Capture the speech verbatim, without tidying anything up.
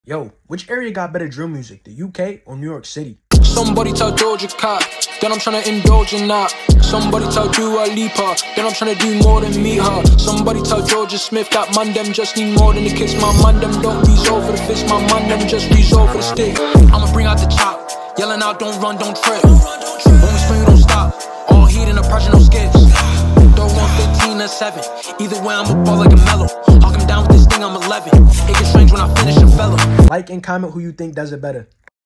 Yo, which area got better drill music, the U K or New York City? Somebody tell Doja Cat, then I'm tryna indulge in that. Somebody tell Dua Lipa, then I'm tryna do more than meet her. Somebody tell Georgia Smith that man them just need more than a kiss. My man them don't resolve for the fist, my man them just resolve for the stick. I'ma bring out the chop, yelling out don't run, don't trip. When we swing, don't stop, all heat and the pressure, no skips. Throw one fifteen or seven, either way I'm a ball like a mellow. Hawk him down with this thing, I'm eleven. It gets strange when I finish a fella. Like and comment who you think does it better.